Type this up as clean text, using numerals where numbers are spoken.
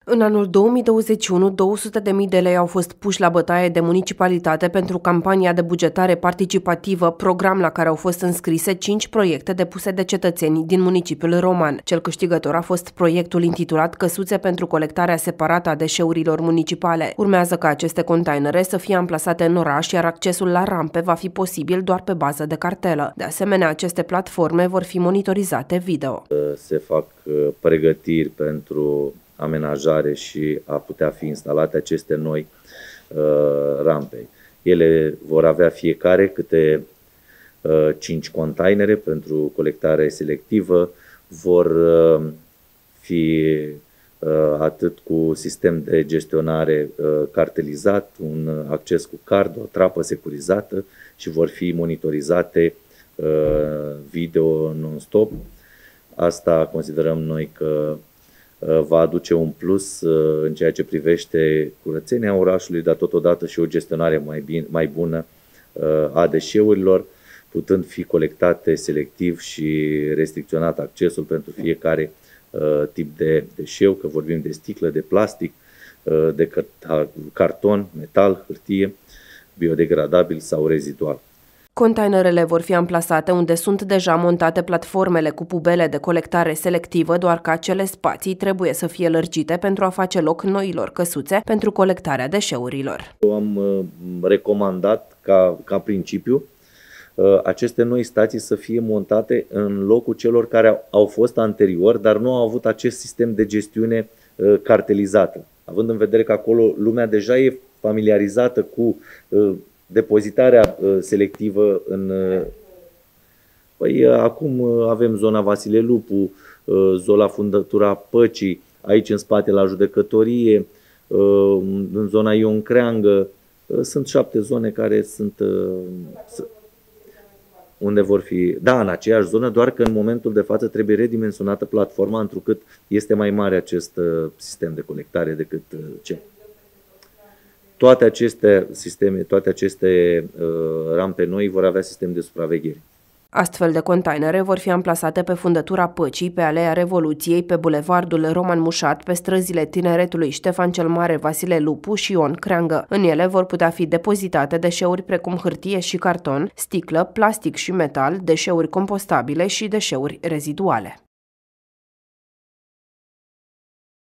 În anul 2021, 200.000 de lei au fost puși la bătaie de municipalitate pentru campania de bugetare participativă, program la care au fost înscrise 5 proiecte depuse de cetățeni din municipiul Roman. Cel câștigător a fost proiectul intitulat Căsuțe pentru colectarea separată a deșeurilor municipale. Urmează ca aceste containere să fie amplasate în oraș, iar accesul la rampe va fi posibil doar pe bază de cartelă. De asemenea, aceste platforme vor fi monitorizate video. Se fac pregătiri pentru amenajare și a putea fi instalate aceste noi rampe. Ele vor avea fiecare câte 5 containere pentru colectare selectivă, vor fi atât cu sistem de gestionare cartelizat, un acces cu card, o trapă securizată și vor fi monitorizate video non-stop. Asta considerăm noi că va aduce un plus în ceea ce privește curățenia orașului, dar totodată și o gestionare mai bună a deșeurilor, putând fi colectate selectiv și restricționat accesul pentru fiecare tip de deșeu, că vorbim de sticlă, de plastic, de carton, metal, hârtie, biodegradabil sau rezidual. Containerele vor fi amplasate unde sunt deja montate platformele cu pubele de colectare selectivă, doar că acele spații trebuie să fie lărgite pentru a face loc noilor căsuțe pentru colectarea deșeurilor. Am recomandat ca principiu aceste noi stații să fie montate în locul celor care au fost anterior, dar nu au avut acest sistem de gestiune cartelizată. Având în vedere că acolo lumea deja e familiarizată cu depozitarea selectivă în... Păi, acum avem zona Vasile Lupu, zona Fundătura Păcii, aici în spate la judecătorie, în zona Ion Creangă. Sunt 7 zone care sunt unde vor fi, da, în aceeași zonă, doar că în momentul de față trebuie redimensionată platforma, întrucât este mai mare acest sistem de colectare decât cel. Toate aceste sisteme, toate aceste rampe noi vor avea sistem de supraveghere. Astfel de containere vor fi amplasate pe Fundătura Păcii, pe Aleea Revoluției, pe bulevardul Roman Mușat, pe străzile Tineretului Ștefan cel Mare, Vasile Lupu și Ion Creangă. În ele vor putea fi depozitate deșeuri precum hârtie și carton, sticlă, plastic și metal, deșeuri compostabile și deșeuri reziduale.